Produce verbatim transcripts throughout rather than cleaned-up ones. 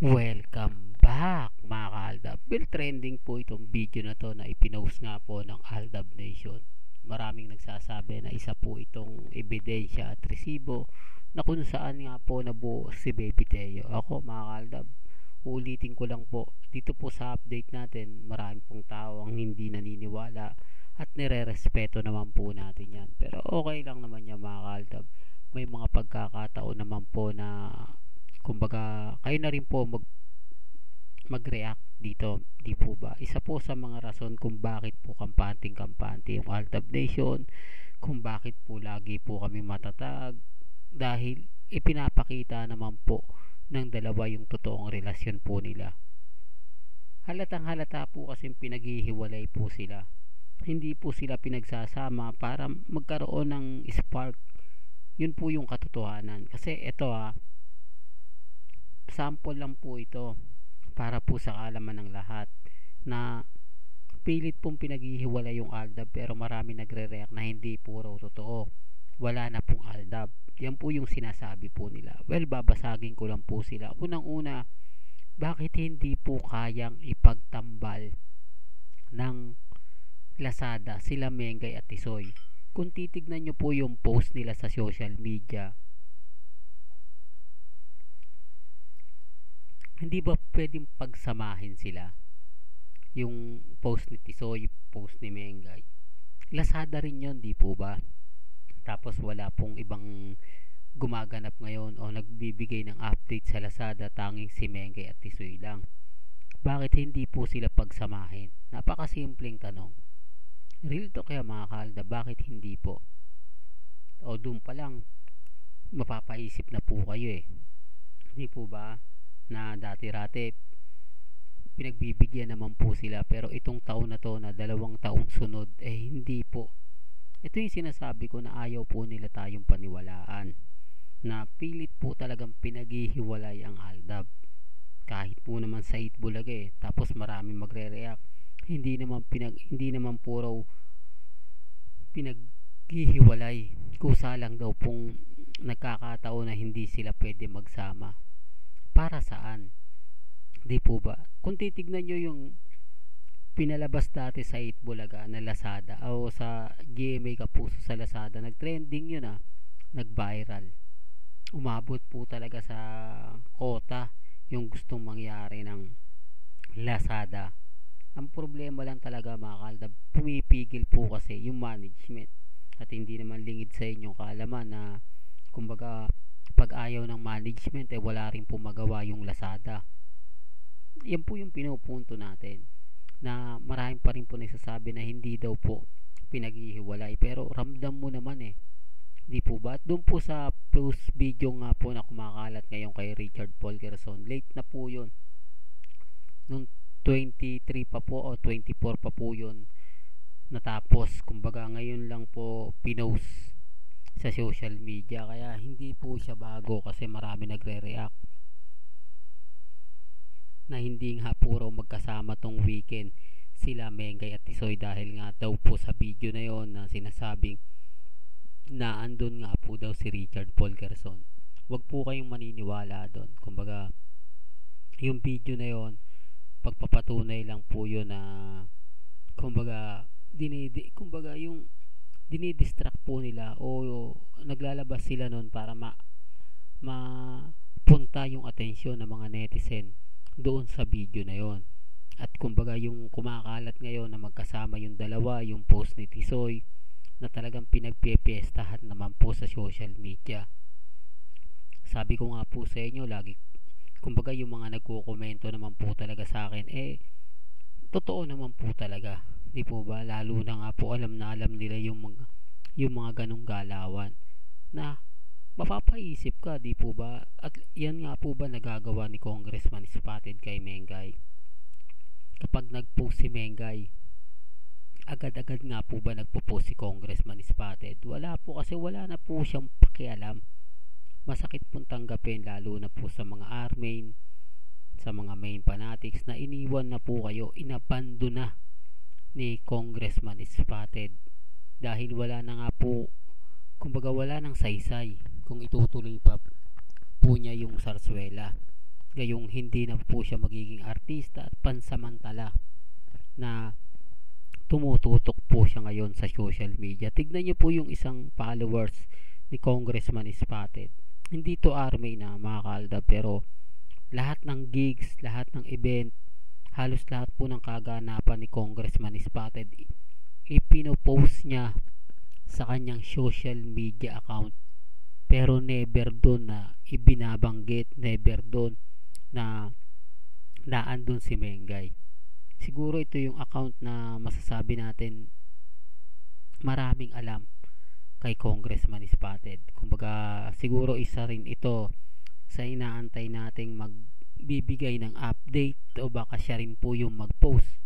Welcome back mga ka-Aldab. Well, trending po itong video na to na ipinost nga po ng Aldab Nation. Maraming nagsasabi na isa po itong ebidensya at resibo na kung saan nga po nabuo si Baby Teo. Ako mga ka-Aldab, ulitin ko lang po, dito po sa update natin, marami pong tao ang hindi naniniwala at nire-respeto naman po natin yan. Pero okay lang naman yan mga ka-Aldab. May mga pagkakataon naman po na kumbaga kayo na rin po mag mag-react dito, di po ba? Isa po sa mga rason kung bakit po kampanting kampante yung Altab Nation, kung bakit po lagi po kami matatag, dahil ipinapakita naman po ng dalawa yung totoong relasyon po nila. Halatang halata po kasi pinaghihiwalay po sila, hindi po sila pinagsasama para magkaroon ng spark. Yun po yung katotohanan. Kasi ito ha, sample lang po ito para po sa kaalaman ng lahat na pilit pong pinaghihiwalay yung Aldab, pero marami nagre-react na hindi po raw totoo, wala na pong Aldab. Yan po yung sinasabi po nila. Well, babasagin ko lang po sila. Unang una, bakit hindi po kayang ipagtambal ng Lazada sila Mengay at Tisoy? Kung titignan nyo po yung post nila sa social media, hindi ba pwedeng pagsamahin sila? Yung post ni Tisoy, post ni Mengay, Lazada rin yun, di po ba? Tapos wala pong ibang gumaganap ngayon o nagbibigay ng update sa Lazada, tanging si Mengay at Tisoy lang. Bakit hindi po sila pagsamahin? Napakasimpleng tanong. Real to kaya mga kalda, bakit hindi po? O doon pa lang mapapaisip na po kayo eh, di po ba? Na dati-rati pinagbibigyan naman po sila, pero itong taon na to na dalawang taong sunod eh hindi po. Ito yung sinasabi ko na ayaw po nila tayong paniwalaan, na pilit po talagang pinaghihiwalay ang Aldab. Kahit po naman sa Itbulaga eh, tapos maraming magre-react, hindi naman pinag hindi naman po raw pinaghihiwalay, kusa lang daw pong nagkakataon na hindi sila pwede magsama. Para saan? Di po ba? Kung titignan nyo yung pinalabas dati sa Itbulaga na Lazada o sa G M A Kapuso sa Lazada, nag-trending yun ah, nag-viral. Umabot po talaga sa kota yung gustong mangyari ng Lazada. Ang problema lang talaga mga kalda, pumipigil po kasi yung management, at hindi naman lingid sa inyong kaalaman na kumbaga pag ayaw ng management eh wala rin po magawa yung Lazada. Yan po yung pinupunto natin, na marami pa rin po nagsasabi na hindi daw po pinaghihiwalay, pero ramdam mo naman eh, di po ba? At doon po sa post video nga po na kumakalat ngayon kay Richard Paul Quezon, late na po yun, nung twenty-three pa po o twenty-four pa po yun natapos, kumbaga ngayon lang po pinost sa social media, kaya hindi po siya bago kasi marami nagre-react na hindi nga puro magkasama tong weekend sila Mengay at Tisoy, dahil nga daw po sa video na yon na sinasabing na andun nga po daw si Richard Paul Quezon. Wag po kayong maniniwala doon, kumbaga yung video na yon pagpapatunay lang po yun na kumbaga dinidi, kumbaga yung dinidistract po nila o, o naglalabas sila nun para ma mapunta yung atensyon ng mga netizen doon sa video na yon. At kumbaga yung kumakalat ngayon na magkasama yung dalawa, yung post ni Tisoy na talagang pinagpipiestahan naman po sa social media. Sabi ko nga po sa inyo lagi, kumbaga yung mga nagko-komento naman po talaga sa akin eh totoo naman po talaga, di po ba? Lalo na nga po alam na alam nila yung mga yung mga ganong galawan na mapapaisip ka, di po ba? At yan nga po ba nagagawa ni Congressman Spotted kay Mengay? Kapag nag-post si Mengay, agad-agad nga po ba nagpo-post si Congressman Spotted? Wala po, kasi wala na po siyang pakialam. Masakit pong tanggapin, lalo na po sa mga armain, sa mga main fanatics, na iniwan na po kayo, inabando na ni Congressman Spotted dahil wala na nga po, kumbaga wala nang saysay kung itutuloy pa po niya yung sarswela. gayong hindi na po siya magiging artista at pansamantala na tumututok po siya ngayon sa social media. Tignan niyo po yung isang followers ni Congressman Spotted. Hindi to army na mga kalda, pero lahat ng gigs, lahat ng event, halos lahat po ng kaganapan ni Congressman Spotted ipinopost niya sa kanyang social media account, pero never doon na ibinabanggit, never doon na naandun si Mengay. Siguro ito yung account na masasabi natin maraming alam kay Congressman Spotted. Kumbaga siguro isa rin ito sa inaantay nating magbibigay ng update, o baka siya rin po yung mag-post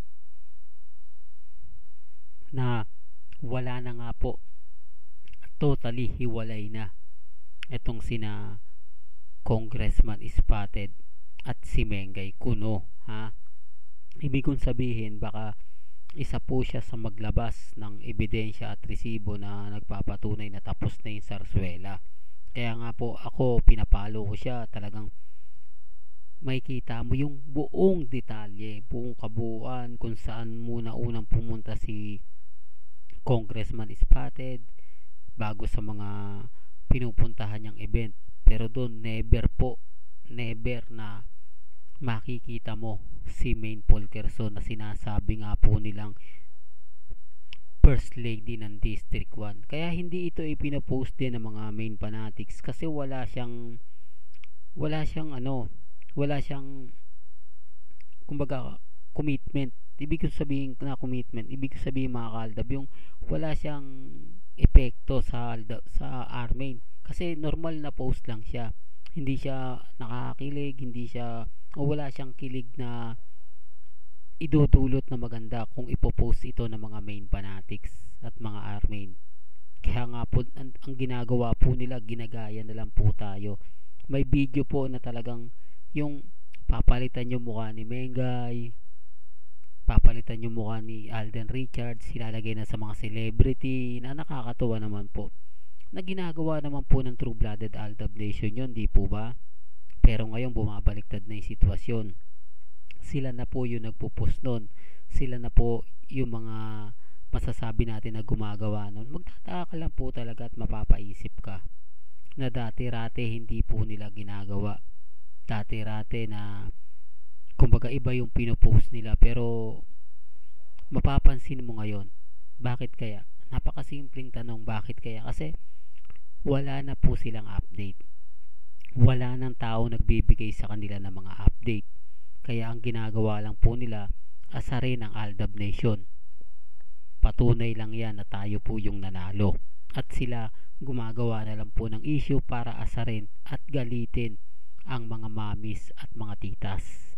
na wala na nga po, totally hiwalay na itong sina Congressman Spotted at si Mengay Kuno, ha. Ibig kong sabihin, baka isa po siya sa maglabas ng ebidensya at resibo na nagpapatunay na tapos na yung Sarsuela. Kaya nga po ako, pinapalo ko siya. Talagang makikita mo yung buong detalye, buong kabuuan, kung saan muna unang pumunta si Congressman Spotted bago sa mga pinupuntahan niyang event. Pero doon never po, never na makikita mo si Maine Fulkerson na sinasabi nga po nilang First Lady ng District one. Kaya hindi ito ipinopost din ng mga Maine fanatics kasi wala siyang wala siyang ano, wala siyang kumbaga commitment. Ibig sabihin na commitment, ibig sabihin mga kaldab, yung wala siyang epekto sa sa Armain kasi normal na post lang siya. Hindi siya nakakakilig, hindi siya, o wala siyang kilig na idudulot na maganda kung ipopost ito ng mga Maine fanatics at mga Armain. Kaya nga po ang, ang ginagawa po nila, ginagaya na lang po tayo. May video po na talagang yung papalitan yung mukha ni Mengay, papalitan yung mukha ni Alden Richards, silalagay na sa mga celebrity na nakakatuwa naman po, na ginagawa naman po ng True-Blooded Aldab Nation yun, di po ba? Pero ngayon bumabaliktad na yung sitwasyon. Sila na po yung nagpo-post nun, sila na po yung mga masasabi natin na gumagawa nun. Magtataka ka lang po talaga at mapapaisip ka na dati-rate hindi po nila ginagawa. Dati-rate na kumbaga iba yung pinopost nila, pero mapapansin mo ngayon, bakit kaya? Napakasimpleng tanong, bakit kaya? Kasi wala na po silang update, wala nang tao nagbibigay sa kanila ng mga update. Kaya ang ginagawa lang po nila, asarin ang Aldab Nation. Patunay lang yan na tayo po yung nanalo, at sila gumagawa na lang po ng issue para asarin at galitin ang mga mamis at mga titas.